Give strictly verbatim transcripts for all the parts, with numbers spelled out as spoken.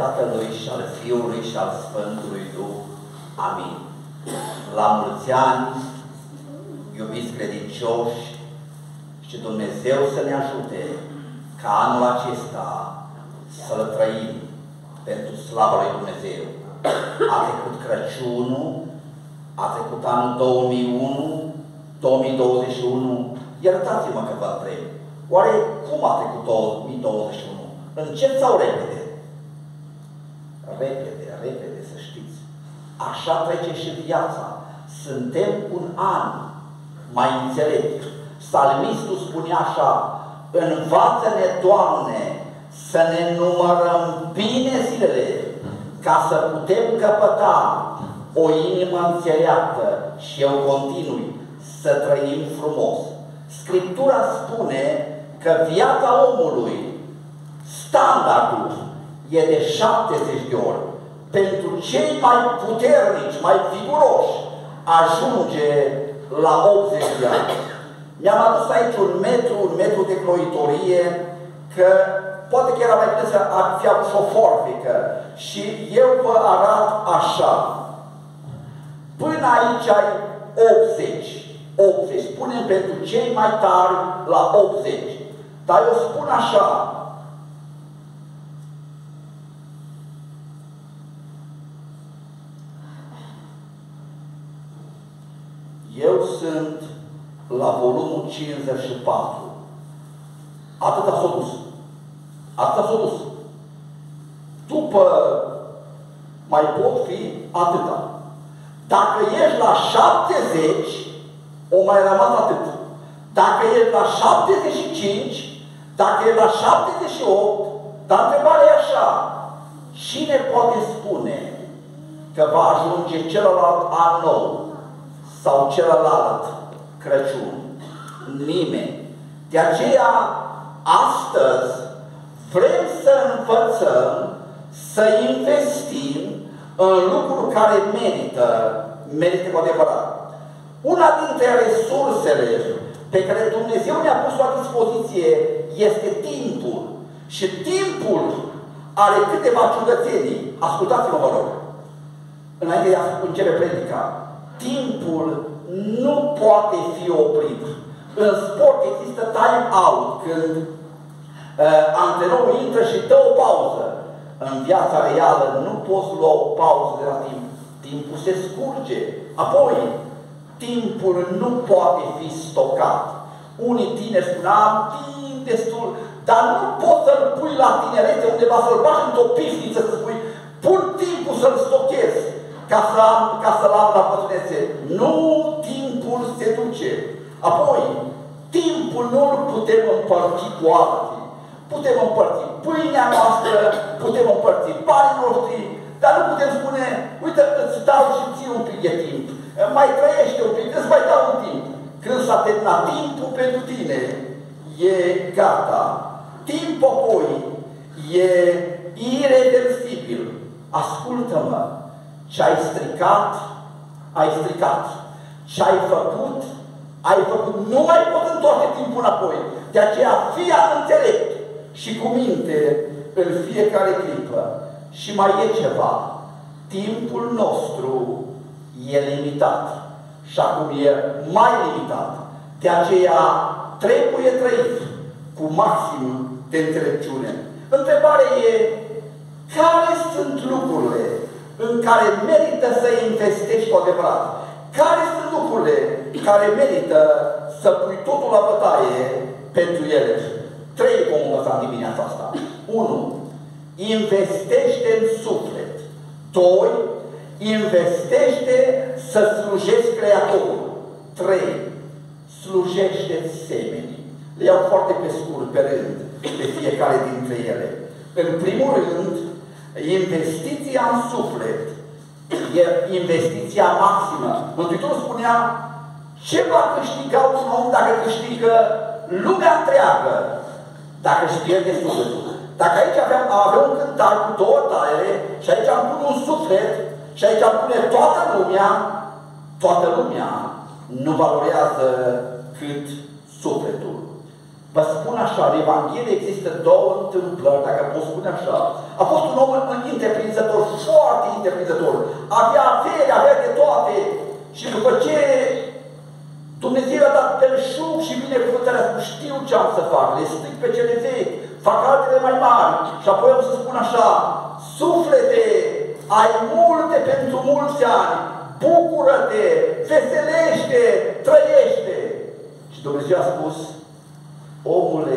Tatălui și al Fiului și al Sfântului Duh. Amin. La mulți ani, iubiți credincioși, și Dumnezeu să ne ajute ca anul acesta să-L trăim pentru slava lui Dumnezeu. A trecut Crăciunul, a trecut anul două mii unu, două mii douăzeci și unu. Iertați-mă că vă întreb. Oare cum a trecut două mii douăzeci și unu? Încet sau repede? Repede, repede, să știți. Așa trece și viața. Suntem un an mai înțelept. Psalmistul spunea așa: învață-ne, Doamne, să ne numărăm bine zilele, ca să putem căpăta o inimă înțeleaptă. Și eu continui, să trăim frumos. Scriptura spune că viața omului, standardul, e de șaptezeci de ori. Pentru cei mai puternici, mai viguroși, ajunge la optzeci de ani. Mi-am adus aici un metru, un metru de croitorie, că poate că era mai bine să fi avut și o forfică. Și eu vă arăt așa. Până aici ai optzeci. optzeci. Spunem pentru cei mai tari la optzeci. Dar eu spun așa. Eu sunt la volumul cincizeci și patru. Atâta s-a dus. Atâta s-a dus. După mai pot fi atâta. Dacă ești la șaptezeci, o mai rămas atât. Dacă ești la șaptezeci și cinci, dacă ești la șaptezeci și opt, dar întrebarea e așa: cine poate spune că va ajunge celălalt an nou sau celălalt Crăciun? Nimeni. De aceea, astăzi, vrem să învățăm, să investim în lucruri care merită, merită cu adevărat. Una dintre resursele pe care Dumnezeu ne-a pus la dispoziție este timpul. Și timpul are câteva ciudățenii. Ascultați-mă, vă rog, înainte de a începe predica. Timpul nu poate fi oprit. În sport există time out, când uh, antrenorul intră și dă o pauză. În viața reală nu poți lua o pauză de la timp. Timpul se scurge. Apoi, timpul nu poate fi stocat. Unii tineri spun: am timp destul, dar nu poți să-l pui la tinerețe undeva, să-l bagi într-o pifniță, să spui: pun timpul să-l stochez ca să am, ca să-l am la bătrânețe. Nu, timpul se duce. Apoi, timpul nu-l putem împărți cu alții. Putem împărți pâinea noastră, putem împărți banii noștri, dar nu putem spune: uite, îți dau și ție un pic de timp. Mai trăiește un pic, îți mai dau un timp. Când s-a terminat timpul pentru tine, e gata. Timpul apoi e ireversibil. Ascultă-mă. Ce-ai stricat, ai stricat. Ce-ai făcut, ai făcut. Nu mai poți întoarce timpul înapoi. De aceea fii înțelept și cu minte în fiecare clipă. Și mai e ceva. Timpul nostru e limitat. Și acum e mai limitat. De aceea trebuie trăit cu maxim de înțelepciune. Întrebarea e: care sunt lucrurile în care merită să investești cu adevărat? Care sunt lucrurile care merită să pui totul la bătaie pentru ele? Trei vom învăța în dimineața asta. unu. Investește în suflet. doi. Investește să slujești Creatorul. trei. Slujește-ți semenii. Le iau foarte pe scurt, pe rând, pe fiecare dintre ele. În primul rând, investiția în suflet e investiția maximă. Mântuitorul spunea: ce va câștiga un om dacă câștigă lumea întreagă, dacă își pierde sufletul? Dacă aici aveam, avea un cântar cu două taiere și aici am pune un suflet și aici am pune toată lumea, toată lumea nu valorează cât sufletul. Vă spun așa, în Evanghelie există două întâmplări, dacă pot spune așa. A fost un om întreprinzător, foarte întreprinzător. Avea avere, avea de toate. Și după ce Dumnezeu a dat belșug și binecuvântarea, spus, știu ce am să fac, le stric pe cele vechi, fac altele mai mari. Și apoi am să spun așa, suflete, ai multe pentru mulți ani, bucură-te, veselește, trăiește. Și Dumnezeu a spus, omule,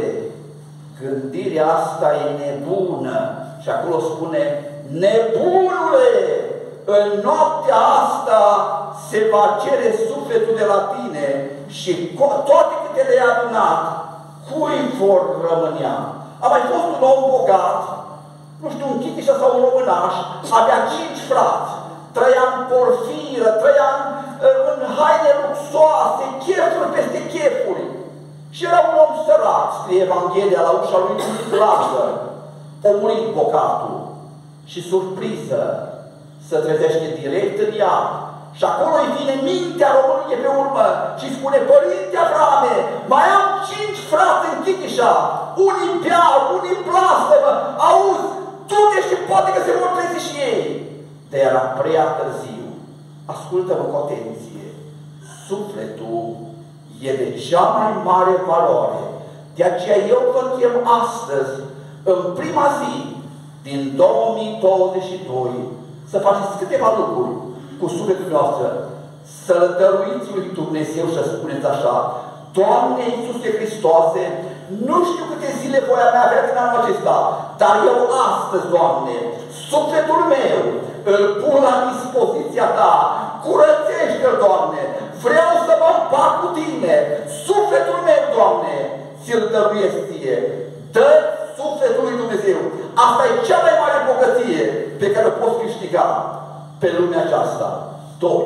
gândirea asta e nebună. Și acolo spune, nebunule, în noaptea asta se va cere sufletul de la tine și toate câte le-ai adunat, cui vor rămânea? A mai fost un om bogat, nu știu, un chitișa sau un românaș, avea cinci frați, trăia în porfiră, trăia în, în haine luxoase, chefuri peste chefuri. Și era un om sărac, scrie Evanghelia la ușa lui Lazar. O murit bogatul și surpriză să trezește direct în ea. Și acolo îi vine mintea românului pe urmă și spune, Părinte Avrame, mai am cinci frați în Chitișa, unii în piar, unii în plasmă, auzi, du-te și poate că se vor trezi și ei. Dar era prea târziu. Ascultă-mă cu atenție. Sufletul e de cea mai mare valoare. De aceea eu vă chem astăzi, în prima zi din două mii douăzeci și doi, să faceți câteva lucruri cu sufletul noastră, să-L dăruiți lui Dumnezeu și să spuneți așa, Doamne Iisuse Hristoase, nu știu câte zile voi avea din anul acesta, dar eu astăzi, Doamne, sufletul meu îl pun la dispoziția Ta, curățește-l, Doamne, vreau să mă împac cu Tine, sufletul meu, Doamne, ți-l dăruiesc Ție, dă sufletul lui Dumnezeu. Asta e cea mai mare bogăție pe care o poți câștiga pe lumea aceasta. Doi,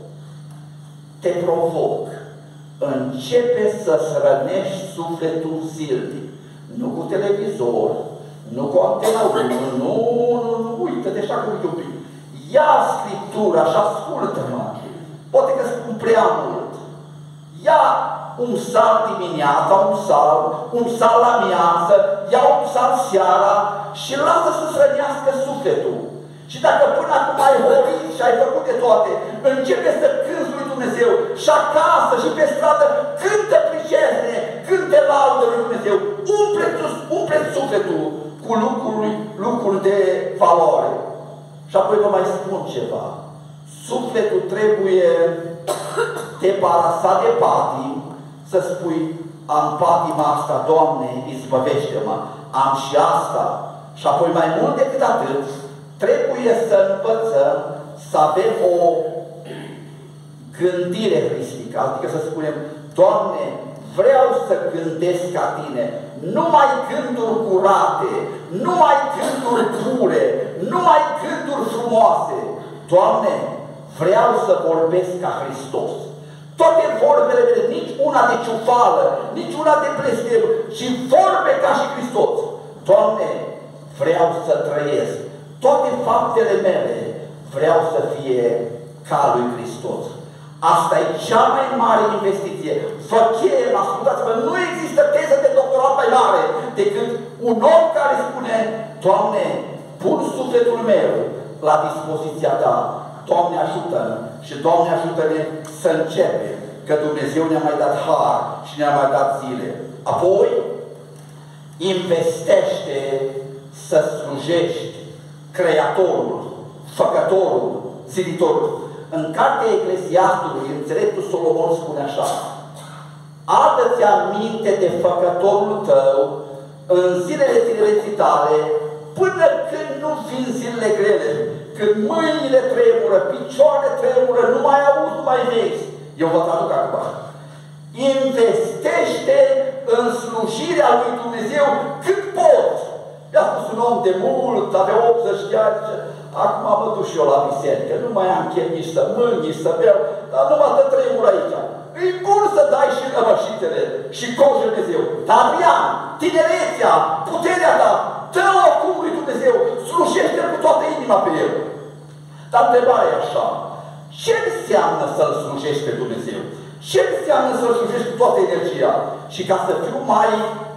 te provoc, începe să-ți rănești sufletul zilnic, nu cu televizor, nu cu antena unu, nu, nu, nu, uită-te așa cum iubi. Ia Scriptura și ascultă-mă. Poate că spun prea mult. Ia un psalm dimineața, un psalm, un psalm la miază, ia un psalm seara și lasă să-ți rănească sufletul. Și dacă până acum ai horit și ai făcut de toate, începe să cânți lui Dumnezeu și acasă și pe stradă, cântă pricesne, cânte laudă lui Dumnezeu, umple-ți umple sufletul cu lucruri, lucruri de valoare. Și apoi vă mai spun ceva. Sufletul trebuie debarasat de patim, să spui, am patima asta, Doamne, izbăvește-mă, am și asta. Și apoi mai mult decât atât, trebuie să învățăm să avem o gândire hristică, adică să spunem, Doamne, vreau să gândesc ca Tine, numai gânduri curate, numai gânduri pure, numai gânduri frumoase. Doamne, vreau să vorbesc ca Hristos. Toate vorbele mele, nici una de ciufală, nici una de blestem, ci vorbe ca și Hristos. Doamne, vreau să trăiesc. Toate faptele mele vreau să fie ca lui Hristos. Asta e cea mai mare investiție. Vă chem, ascultați-vă, nu există teză de doctorat mai mare decât un om care spune, Doamne, pun sufletul meu la dispoziția Ta. Doamne, ajută-ne și Doamne, ajută-ne să începem, că Dumnezeu ne-a mai dat har și ne-a mai dat zile. Apoi, investește să slujești Creatorul, Făcătorul, Ziditorul. În cartea Eclesiastului, înțeleptul Solomon spune așa, adă-ți aminte de Făcătorul tău în zilele tinereții tale, până când nu vin zilele grele, când mâinile tremură, picioarele tremură, nu mai auzi, nu mai vezi. Eu vă traduc acum. Investește în slujirea lui Dumnezeu cât poți. I-a spus un om de mult, avea optzeci de ani, zice, acum mă duc și eu la biserică, nu mai am chef nici să mâni, nici să beau, dar numai te tremur aici. E bun să dai și rămășitele și coși Dumnezeu. Dar Adrian, tinerețea, puterea ta, dă-o acum lui Dumnezeu, slujește-l cu toată inima pe El. Dar întrebarea e așa, ce înseamnă să-L slujești pe Dumnezeu? Ce înseamnă să-L slujești cu toată energia? Și ca să fiu mai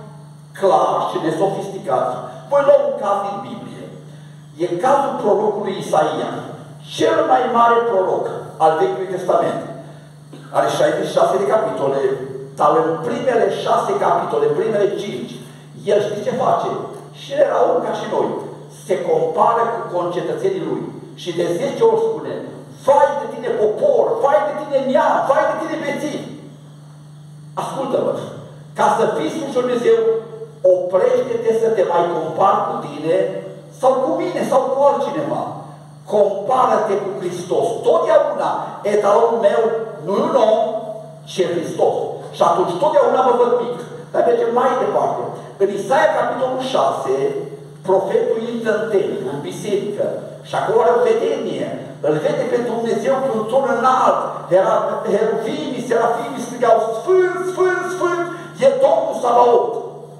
clar și nesofisticat, voi lua un caz din Biblie. E cazul prorocului Isaia, cel mai mare proroc al Vechiului Testament. Are șaizeci și șase de capitole, dar în primele șase capitole, în primele cinci, el știe ce face. Și el era om ca și noi. Se compară cu concetățenii lui. Și de zece ori spune, vai de tine popor, vai de tine neam, vai de tine bețiv. Ascultă-mă, ca să fii Sfânt Dumnezeu, oprește-te să te mai compari cu tine sau cu mine sau cu altcineva. Compară-te cu Hristos. Totdeauna etalonul meu nu e un om, ci e Hristos. Și atunci totdeauna mă văd mic. Dar mergem mai departe. În Isaia capitolul șase, profetul intră în templu, în biserică, și acolo are o vedenie. Îl vede pe Dumnezeu pe un ton înalt. Heruvimii, serafimii strigau, Sfânt, Sfânt, Sfânt, e Domnul Sabaot.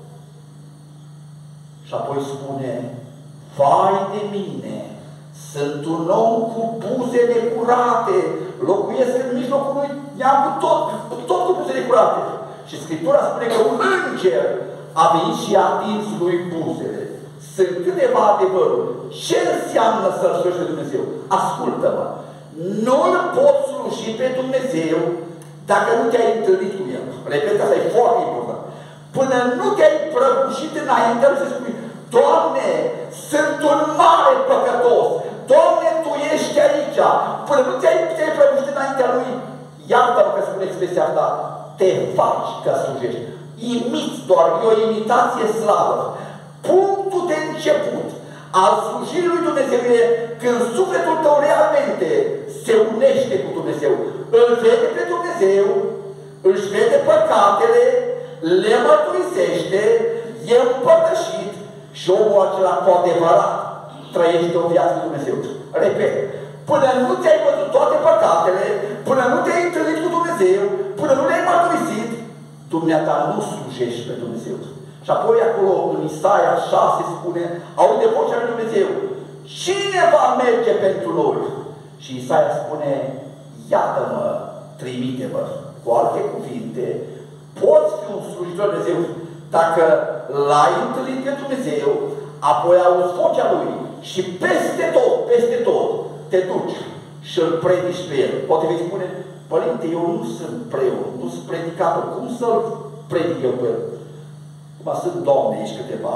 Și apoi spune, vai de mine, sunt un om cu buze necurate, locuiesc în mijlocul lui, i-am cu tot, tot cu buze necurate. Și Scriptura spune că un înger a venit și a atins lui buzele. Sunt câteva adevăruri. Ce înseamnă să-L slujești pe Dumnezeu? Ascultă-mă! Nu-L poți sluji pe Dumnezeu dacă nu te-ai întâlnit cu El. Repet, asta e foarte important. Până nu te-ai prăbușit înainte, să spui, Doamne, sunt un mare păcătos. Doamne, Tu ești aici. Până nu te-ai te prăbușit înaintea Lui, iartă-mă că spune expresia asta, te faci că slujești. Imiți doar, e o imitație slavă. Punctul de început al slujirii lui Dumnezeu e când sufletul tău realmente se unește cu Dumnezeu. Îl vede pe Dumnezeu, își vede păcatele, le mărturisește, e împărtășit și omul acela cu adevărat trăiește o viață cu Dumnezeu. Repet, până nu ți-ai văzut toate păcatele, până nu te-ai întâlnit cu Dumnezeu, până nu le-ai mărturisit, dumneata nu slujești pe Dumnezeu. Și apoi acolo în Isaia șase spune, aude vocea lui Dumnezeu, cine va merge pentru noi? Și Isaia spune, iată-mă, trimite-mă. Cu alte cuvinte, poți fi un slujitor de Dumnezeu dacă l-ai întâlnit pe Dumnezeu, apoi auzi vocea Lui și peste tot, peste tot, te duci și îl predici pe El. Poate vei spune, Părinte, eu nu sunt preot, nu sunt predicator, cum să-l predic eu pe El? Acum sunt doamne aici câteva,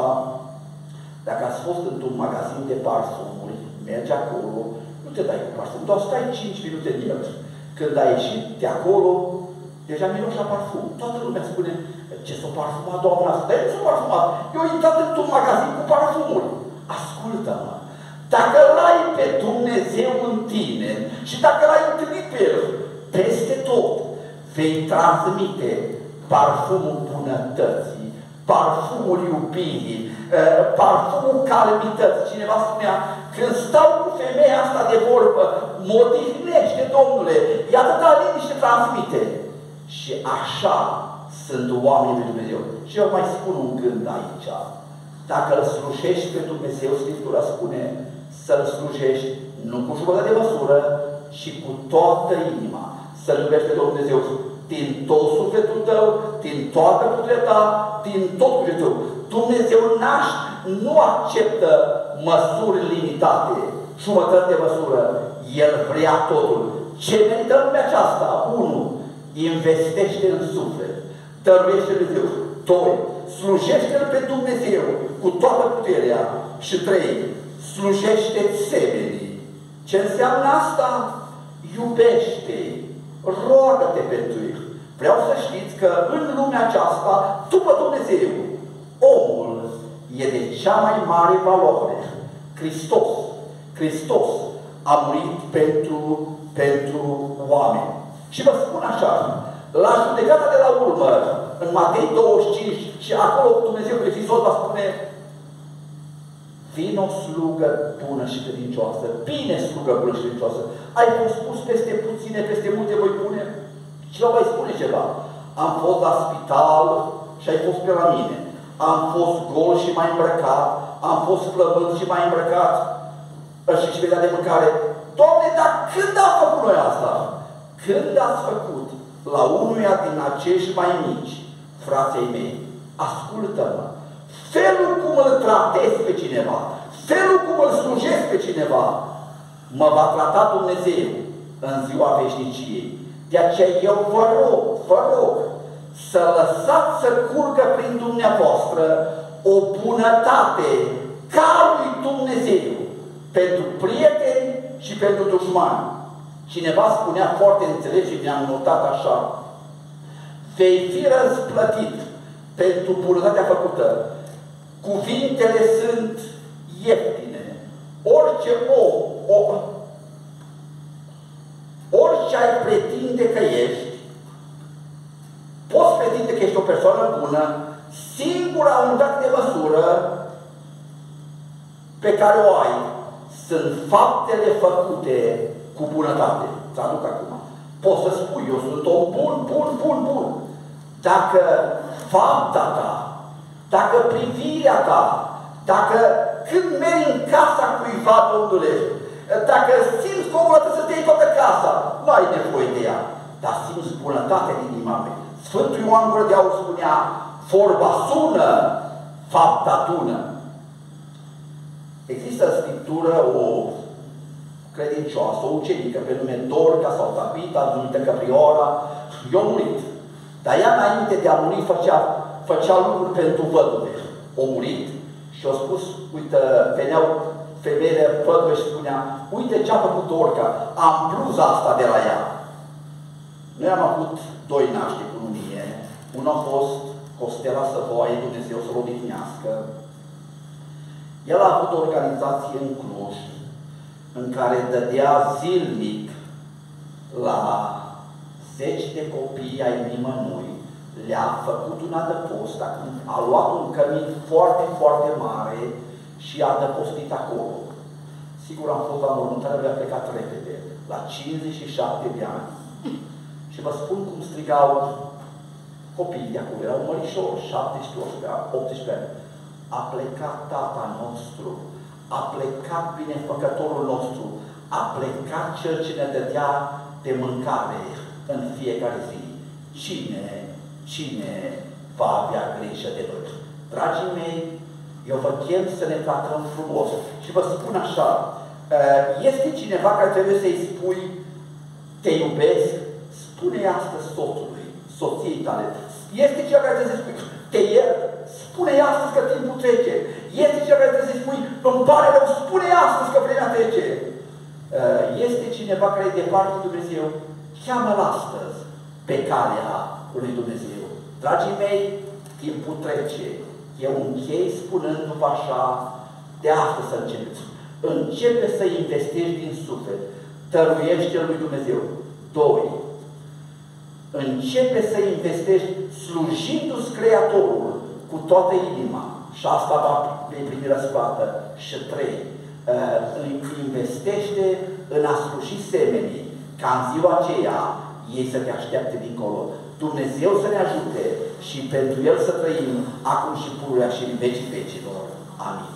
dacă ați fost într-un magazin de parfumuri, mergi acolo, nu te dai cu parfum, doar stai cinci minute în el. Când ai ieșit de acolo, deja miroși la parfum. Toată lumea spune, ce s-o parfumat doamna asta? Dar nu s-o parfumat. Eu am intrat într-un magazin cu parfumuri. Ascultă-mă, dacă l-ai pe Dumnezeu în tine și dacă l-ai întâlnit pe El, peste tot vei transmite parfumul bunătății, parfumul iubirii, parfumul calamității. Cineva spunea, când stau cu femeia asta de vorbă, mă odihnește, Domnule, e atâta liniște transmite. Și așa sunt oamenii lui Dumnezeu. Și eu mai spun un gând aici. Dacă îl slujești pe Dumnezeu, Scriptura spune, să-L slujești nu cu jumătate de măsură, ci cu toată inima. Să-L iubești pe Dumnezeu din tot sufletul tău, din toată puterea ta, din tot sufletul tău. Dumnezeu naș- nu acceptă măsuri limitate, jumătate de măsură. El vrea totul. Ce merită lumea aceasta? Unu, investește în suflet. Dăruiește Dumnezeu. Doi, slujește-L pe Dumnezeu cu toată puterea. Și trei, slujește-ți semenii. Ce înseamnă asta? Iubește-i. Roagă-te pentru ei. Vreau să știți că în lumea aceasta, după Dumnezeu, omul e de cea mai mare valoare. Hristos. Hristos a murit pentru, pentru oameni. Și vă spun așa, la judecata de la urmă, în Matei douăzeci și cinci, și acolo Dumnezeu pe Hristos va spune, vino slugă bună și credincioasă, bine slugă bună și credincioasă. Ai fost pus peste puține, peste multe voi pune. Cineva mai spune ceva. Am fost la spital și ai fost pe la mine. Am fost gol și mai îmbrăcat. Am fost flământ și mai îmbrăcat. Și vedea de mâncare. Doamne, dar când am făcut noi asta? Când ați făcut la unuia din acești mai mici, frații mei, ascultă-mă, felul cum îl tratez pe cineva, felul cum îl slujesc pe cineva, mă va trata Dumnezeu în ziua veșniciei. De aceea eu vă rog, vă rog, să lăsați să curgă prin dumneavoastră o bunătate ca lui Dumnezeu pentru prieteni și pentru dușmani. Cineva spunea foarte înțelept și mi-am notat așa: vei fi răsplătit pentru bunătatea făcută. Cuvintele sunt ieftine. Orice om, o, orice ai pretinde că ești, poți pretinde că ești o persoană bună, singura unitate de măsură pe care o ai sunt faptele făcute cu bunătate. Traduc acum. Poți să spui, eu sunt om bun, bun, bun, bun. Dacă fapta ta, dacă privirea ta, dacă când mergi în casa cuiva, Domnule, dacă simți că omul trebuie să te iei toată casa, nu ai nevoie de ea, dar simți bunătatea din inima mea. Sfântul Ioan Gură de Aur spunea: vorba sună, fapta tună. Există în Scriptură o credincioasă, o ucenică pe nume Dorca sau Tabita, numită Căprioara, i-a murit. Dar ea, înainte de a muri, făcea, făcea lucruri pentru văduve. A murit și a spus, uite, veneau femeile văduve și spunea: uite ce a făcut Dorca, am bluza asta de la ea. Noi am avut doi nașteri cu mie. Unul a fost Costela Săvoaie, Dumnezeu să-l odihnească. El a avut o organizație în Cluj, în care dădea zilnic la zeci de copii ai nimănui, le-a făcut un adăpost, a luat un cămin foarte, foarte mare și a adăpostit acolo. Sigur, am fost la mormântare, le-a plecat repede, la cincizeci și șapte de ani. Și vă spun cum strigau copiii de acolo, erau mărișori, șaptesprezece, optsprezece ani. A plecat Tata nostru, a plecat binefăcătorul nostru, a plecat Cel ce ne dădea de mâncare în fiecare zi. Cine, cine va avea grijă de noi? Dragii mei, eu vă chem să ne tratăm frumos. Și vă spun așa, este cineva care trebuie să-i spui te iubesc? Spune-i astăzi soțului, soției tale. Este cineva care trebuie să-i spui te iert? Spune-i astăzi că timpul trece. Este cineva care trebuie să-i spui îmi pare rău? Spune-i astăzi că vremea trece. Este cineva care e departe de Dumnezeu? Cheamă-l astăzi pe calea lui Dumnezeu. Dragii mei, timpul trece. Eu închei spunându-vă așa, de astăzi să începeți. Începe să investești din suflet. Tăruiește lui Dumnezeu. Doi. Începe să investești slujindu-ți Creatorul cu toată inima. Și asta va primi răsplată. Și trei. Investește în a sluji semenii, ca în ziua aceea ei să te aștepte dincolo. Dumnezeu să ne ajute și pentru El să trăim acum și pururea și în vecii vecilor. Amin.